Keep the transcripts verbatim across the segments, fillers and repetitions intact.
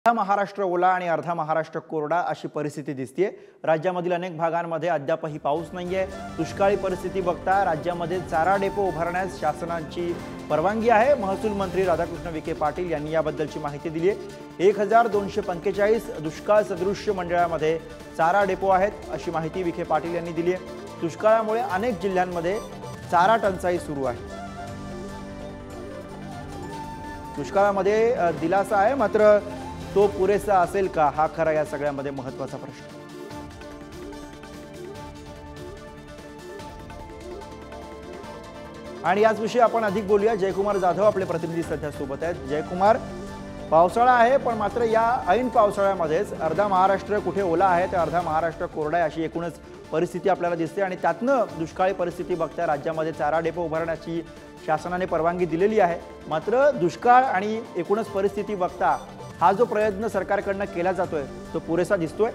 अर्धा महाराष्ट्र ओला आणि अर्धा महाराष्ट्र कोरडा अशी परिस्थिती दिसते। राज्यामधील अनेक भागांमध्ये अद्यापही पाऊस नाहीये। दुष्काळी परिस्थिती बघता राज्यामध्ये चारा डेपो उभारण्यास शासनाची परवानगी आहे। महसूल मंत्री राधाकृष्ण विखे पाटील यांनी याबद्दलची माहिती दिली आहे। एक हजार दोनशे पंचेचाळीस दुष्काळ सदृश्य मंडळामध्ये चारा डेपो आहेत अशी माहिती विखे पाटील यांनी दिली आहे। दुष्काळामुळे अनेक जिल्ह्यांमध्ये चारा टंचाई सुरू आहे। दुष्काळामध्ये दिलासा आहे, मात्र तो पुरेसा असेल का हा खरा या सगळ्यामध्ये महत्त्वाचा प्रश्न। आणि याच विषयी आपण अधिक बोलूया। जयकुमार जाधव आपले प्रतिनिधी सध्या सोबत आहेत। जयकुमार, पावसाळा आहे पण मात्र या ऐन पावसाळ्यामध्येच अर्धा महाराष्ट्र कुठे ओला आहे तर अर्धा महाराष्ट्र कोरडा आहे अशी एकूणच परिस्थिती आपल्याला दिसते। आणि त्यातनं दुष्काळी परिस्थिती बघता राज्यामध्ये चारा डेपो उभारण्याची शासनाने परवानगी दिलेली आहे। मात्र दुष्काळ आणि एकूणच परिस्थिती बघता हा जो प्रयत्न सरकारकडून केला जातोय तो पुरेसा दिसतोय?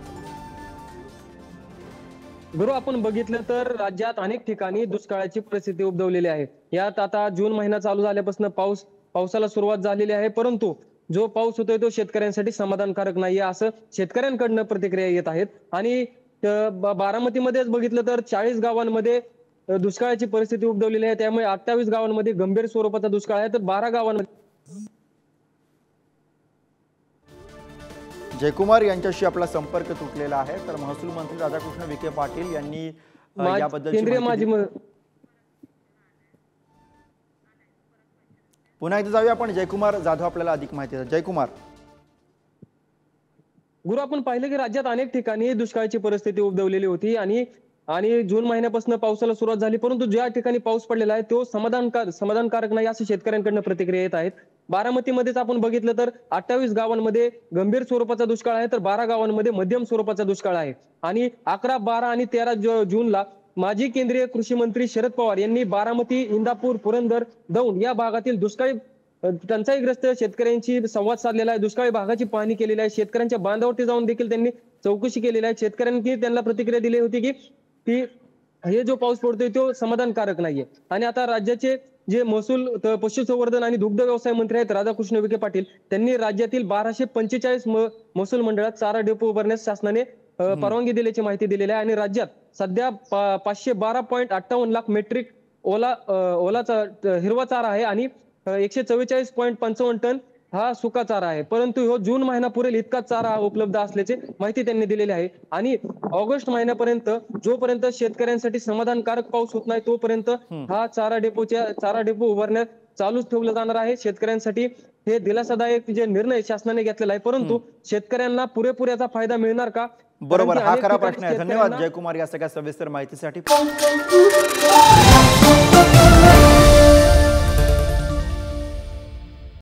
गुरु, आपण बघितलं तर राज्यात अनेक ठिकाणी दुष्काळाची परिस्थिती उद्भवलेली आहे। यात आता जून महिना चालू झाल्यापासून पाऊस पावसाला सुरुवात झालेली आहे, परंतु जो पाऊस होतोय तो शेतकऱ्यांसाठी समाधानकारक नाहीये असं शेतकऱ्यांकडून प्रतिक्रिया येत आहेत। आणि बारामतीमध्येच बघितलं तर चाळीस गावांमध्ये दुष्काळाची परिस्थिती उद्भवलेली आहे। त्यामुळे अठ्ठावीस गावांमध्ये गंभीर स्वरूपाचा दुष्काळ आहे तर बारा गावांमध्ये। जयकुमार यांच्याशी आपला संपर्क तुटलेला आहे, तर महसूल मंत्री राधाकृष्ण विखे पाटील यांनी याबद्दल केंद्रीय माजी पुन्हा एकदा जाऊया आपण। जयकुमार जाधव आपल्याला अधिक माहिती देतात। जयकुमार, गुरु, आपण पाहिलं की राज्यात अनेक ठिकाणी दुष्काळाची परिस्थिती उद्भवलेली होती आणि आणि जून महिन्यापासून पावसाला सुरुवात झाली, परंतु ज्या ठिकाणी पाऊस पडलेला आहे तो समाधानकार समाधानकारक नाही असे शेतकऱ्यांकडून प्रतिक्रिया येत आहेत। बारामतीमध्येच आपण बघितलं तर अठ्ठावीस गावांमध्ये गंभीर स्वरूपाचा दुष्काळ आहे तर बारा गावांमध्ये मध्यम स्वरूपाचा दुष्काळ आहे। आणि अकरा बारा आणि तेरा जूनला माजी केंद्रीय कृषी मंत्री शरद पवार यांनी बारामती, इंदापूर, पुरंदर, दौंड या भागातील दुष्काळी टंचाईग्रस्त शेतकऱ्यांशी संवाद साधलेला आहे। दुष्काळी भागाची पाहणी केलेली आहे। शेतकऱ्यांच्या बांधावरती जाऊन देखील त्यांनी चौकशी केलेली आहे। शेतकऱ्यांनी त्यांना प्रतिक्रिया दिली होती की ती हे जो पाऊस पडतोय तो समाधानकारक नाहीये। आणि आता राज्याचे जे महसूल, पशुसंवर्धन आणि दुग्ध व्यवसाय मंत्री आहेत राधाकृष्ण विखे पाटील, त्यांनी राज्यातील बाराशे पंचेचाळीस महसूल मंडळात चारा डेपो उभारण्यास शासनाने परवानगी दिल्याची माहिती दिलेली आहे। आणि राज्यात सध्या पाचशे बारा पॉईंट अठ्ठावन्न लाख मेट्रिक ओला ओलाचा हिरवा चारा आहे आणि एकशे चव्वेचाळीस पॉईंट पंचावन्न टन हा सुका चारा आहे। परंतु हो जून महिना पुरेल इतका चारा उपलब्ध असल्याची माहिती त्यांनी दिलेली आहे। आणि ऑगस्ट महिन्यापर्यंत जोपर्यंत शेतकऱ्यांसाठी समाधानकारक पाऊस होत नाही तोपर्यंत हा चारा डेपोच्या चारा डेपो उभारण्यात चालूच ठेवलं जाणार आहे। शेतकऱ्यांसाठी हे दिलासादायक जे निर्णय शासनाने घेतलेला आहे, परंतु शेतकऱ्यांना पुरेपूर याचा फायदा मिळणार का? बरोबर, हा खरा प्रश्न आहे। धन्यवाद जयकुमार या सगळ्या सविस्तर माहितीसाठी।